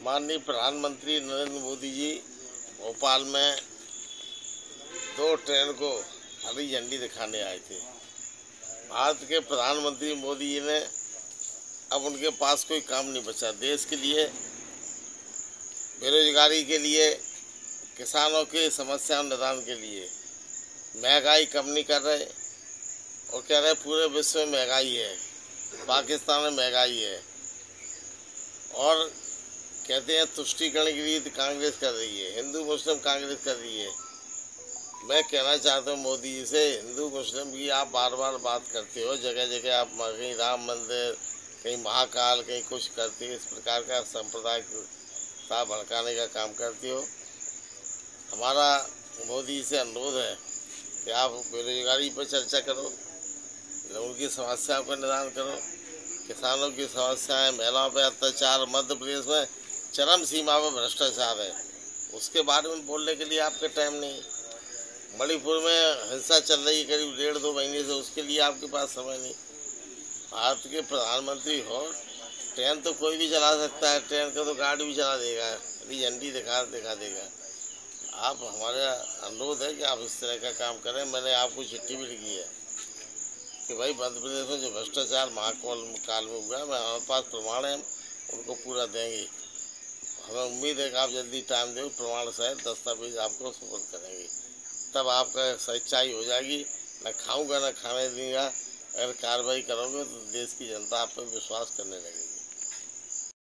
माननीय प्रधानमंत्री नरेंद्र मोदी जी भोपाल में 2 ट्रेन को हरी झंडी दिखाने आए थे। भारत के प्रधानमंत्री मोदी जी ने अब उनके पास कोई काम नहीं बचा। देश के लिए, बेरोजगारी के लिए, किसानों की समस्या निदान के लिए महंगाई कम नहीं कर रहे और कह रहे पूरे विश्व में महंगाई है, पाकिस्तान में महंगाई है, और कहते हैं तुष्टीकरण की रीति कांग्रेस कर रही है, हिंदू मुस्लिम कांग्रेस कर रही है। मैं कहना चाहता हूँ मोदी जी से, हिंदू मुस्लिम की आप बार बार बात करते हो, जगह जगह आप कहीं राम मंदिर, कहीं महाकाल, कहीं कुछ करते हो, इस प्रकार का सांप्रदायिकता भड़काने का काम करते हो। हमारा मोदी जी से अनुरोध है कि आप बेरोजगारी पर चर्चा करो, उनकी समस्याओं का निदान करो, किसानों की समस्याएं, महिलाओं पर अत्याचार, मध्य प्रदेश में चरम सीमा पर भ्रष्टाचार है, उसके बारे में बोलने के लिए आपके टाइम नहीं। मणिपुर में हिंसा चल रही है करीब 1.5-2 महीने से, उसके लिए आपके पास समय नहीं। भारत के प्रधानमंत्री हो, ट्रेन तो कोई भी चला सकता है, ट्रेन का तो गार्ड भी चला देगा, हरी झंडी दिखा देगा। आप, हमारा अनुरोध है कि आप इस तरह का काम करें। मैंने आपको चिट्ठी भी लिखी है कि भाई मध्य प्रदेश में जो भ्रष्टाचार महाकाल में हुआ है, हमारे पास प्रमाण है, उनको पूरा देंगे। हमें उम्मीद है कि आप जल्दी टाइम दो, प्रमाण सहित दस्तावेज आपको सुपुर्द करेंगे, तब आपका सच्चाई हो जाएगी। न खाऊंगा न खाने दूंगा। अगर कार्रवाई करोगे तो देश की जनता आप पर विश्वास करने लगेगी।